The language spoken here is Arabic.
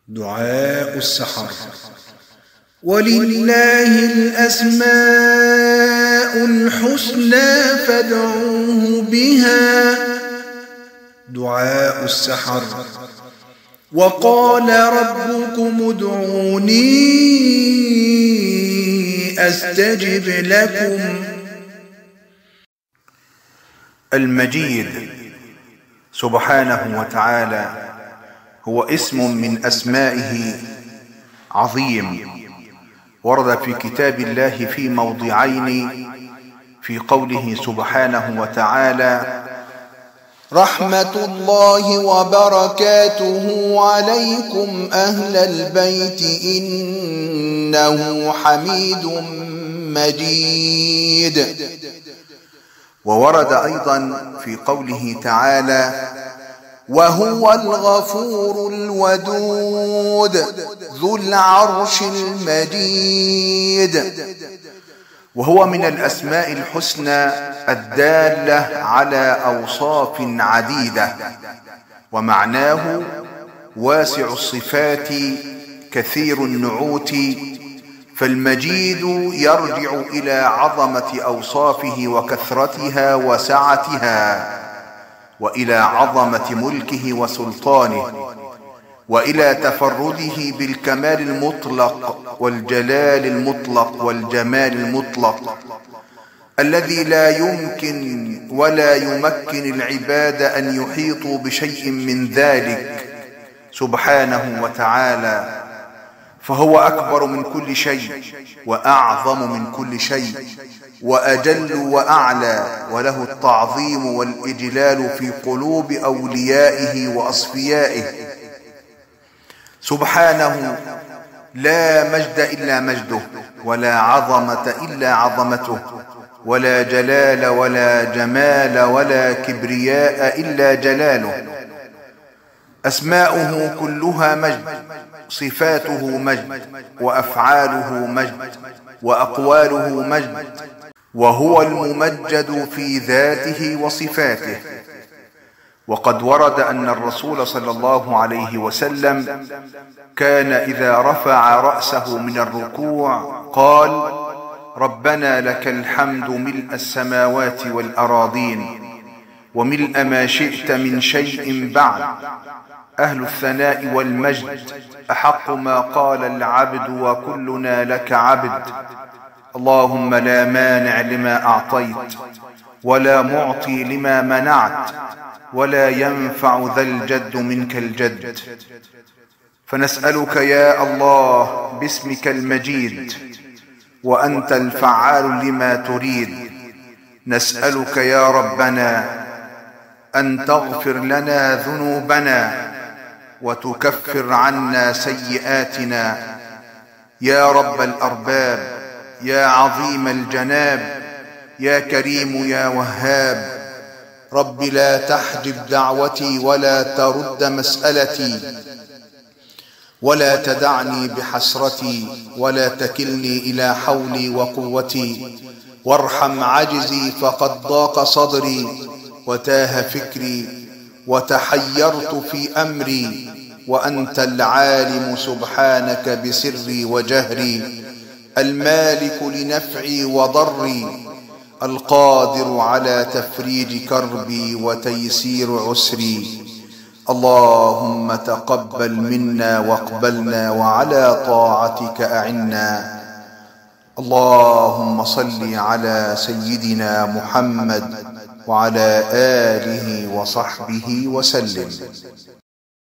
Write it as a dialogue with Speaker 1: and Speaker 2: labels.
Speaker 1: دعاء السحر. ولله الأسماء الحسنى فادعوه بها. دعاء السحر. وقال ربكم ادعوني أستجب لكم.
Speaker 2: المجيد سبحانه وتعالى هو اسم من أسمائه عظيم، ورد في كتاب الله في موضعين، في قوله سبحانه وتعالى:
Speaker 3: رحمة الله وبركاته عليكم أهل البيت إنه حميد مجيد.
Speaker 2: وورد أيضا في قوله تعالى:
Speaker 3: وهو الغفور الودود ذو العرش المجيد.
Speaker 2: وهو من الأسماء الحسنى الدالة على أوصاف عديدة، ومعناه واسع الصفات كثير النعوت، فالمجيد يرجع إلى عظمة أوصافه وكثرتها وسعتها، وإلى عظمة ملكه وسلطانه، وإلى تفرده بالكمال المطلق والجلال المطلق والجمال المطلق، الذي لا يمكن ولا يمكن العباد أن يحيطوا بشيء من ذلك سبحانه وتعالى، فهو أكبر من كل شيء وأعظم من كل شيء وأجل وأعلى، وله التعظيم والإجلال في قلوب أوليائه وأصفيائه سبحانه. لا مجد إلا مجده، ولا عظمة إلا عظمته، ولا جلال ولا جمال ولا كبرياء إلا جلاله. أسماؤه كلها مجد، صفاته مجد، وأفعاله مجد، وأقواله مجد، وهو الممجد في ذاته وصفاته. وقد ورد أن الرسول صلى الله عليه وسلم كان إذا رفع رأسه من الركوع قال: ربنا لك الحمد ملء السماوات والأراضين وملء ما شئت من شيء بعد، أهل الثناء والمجد أحق ما قال العبد وكلنا لك عبد، اللهم لا مانع لما أعطيت ولا معطي لما منعت ولا ينفع ذا الجد منك الجد. فنسألك يا الله باسمك المجيد، وأنت الفعال لما تريد، نسألك يا ربنا أن تغفر لنا ذنوبنا وتكفر عنا سيئاتنا يا رب الأرباب، يا عظيم الجناب، يا كريم يا وهاب.
Speaker 3: رب لا تحجب دعوتي ولا ترد مسألتي، ولا تدعني بحسرتي، ولا تكلني إلى حولي وقوتي، وارحم عجزي فقد ضاق صدري وتاه فكري وتحيرت في أمري، وأنت العالم سبحانك بسري وجهري، المالك لنفعي وضري، القادر على تفريج كربي وتيسير عسري. اللهم تقبل منا واقبلنا، وعلى طاعتك أعنا. اللهم صل على سيدنا محمد وعلى آله وصحبه وسلم.